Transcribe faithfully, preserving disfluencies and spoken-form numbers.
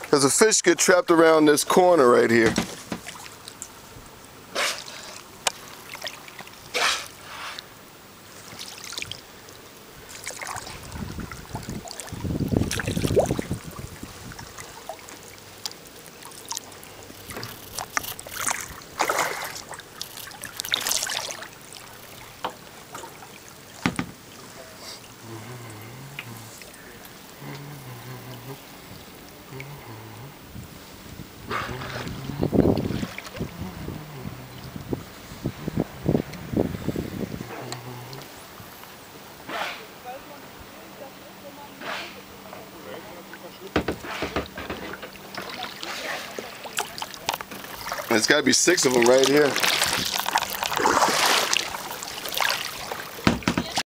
Because the fish get trapped around this corner right here. There's got to be six of them right here.